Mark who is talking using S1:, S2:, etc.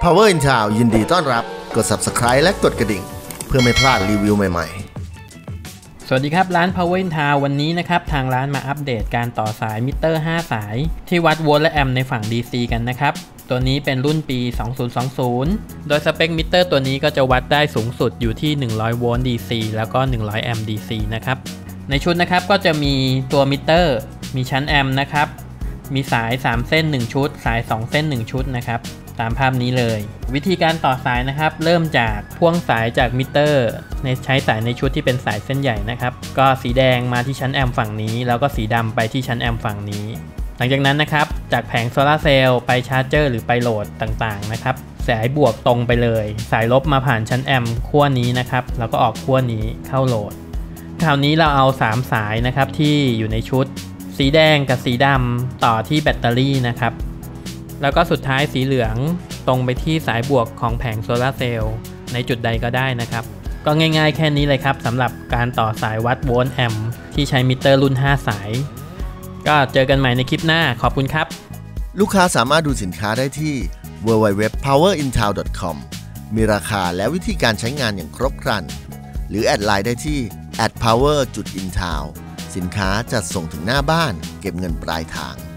S1: Power in Town ยินดีต้อนรับกด Subscribe และกดกระดิ่งเพื่อไม่พลาดรีวิวใหม่ๆ
S2: สวัสดีครับร้าน Power in Town วันนี้นะครับทางร้านมาอัปเดตการต่อสายมิเตอร์5สายที่วัดโวลต์และแอมป์ในฝั่ง DC กันนะครับตัวนี้เป็นรุ่นปี 2020 โดยสเปคมิเตอร์ตัวนี้ก็จะวัดได้สูงสุดอยู่ที่100โวลต์ DC แล้วก็100แอมป์ DC นะครับในชุดนะครับก็จะมีตัวมิเตอร์มีชั้นแอมป์นะครับมีสาย3เส้น1ชุดสาย2เส้น1ชุดนะครับตามภาพนี้เลยวิธีการต่อสายนะครับเริ่มจากพ่วงสายจากมิเตอร์ใช้สายในชุดที่เป็นสายเส้นใหญ่นะครับก็สีแดงมาที่ชั้นแอมป์ฝั่งนี้แล้วก็สีดำไปที่ชั้นแอมป์ฝั่งนี้หลังจากนั้นนะครับจากแผงโซลาร์เซลล์ไปชาร์จเจอร์หรือไปโหลดต่างๆนะครับสายบวกตรงไปเลยสายลบมาผ่านชั้นแอมป์ขั้วนี้นะครับแล้วก็ออกขั้วนี้เข้าโหลดคราวนี้เราเอา3สายนะครับที่อยู่ในชุดสีแดงกับสีดำต่อที่แบตเตอรี่นะครับแล้วก็สุดท้ายสีเหลืองตรงไปที่สายบวกของแผงโซลาร์เซลล์ในจุดใดก็ได้นะครับก็ง่ายๆแค่นี้เลยครับสำหรับการต่อสายวัดโวลต์แอมป์ที่ใช้มิเตอร์รุ่น5สายก็เจอกันใหม่ในคลิปหน้าขอบคุณครับ
S1: ลูกค้าสามารถดูสินค้าได้ที่ www.powerintown.com มีราคาและวิธีการใช้งานอย่างครบครันหรือแอดไลน์ได้ที่ @power.intown สินค้าจัดส่งถึงหน้าบ้านเก็บเงินปลายทาง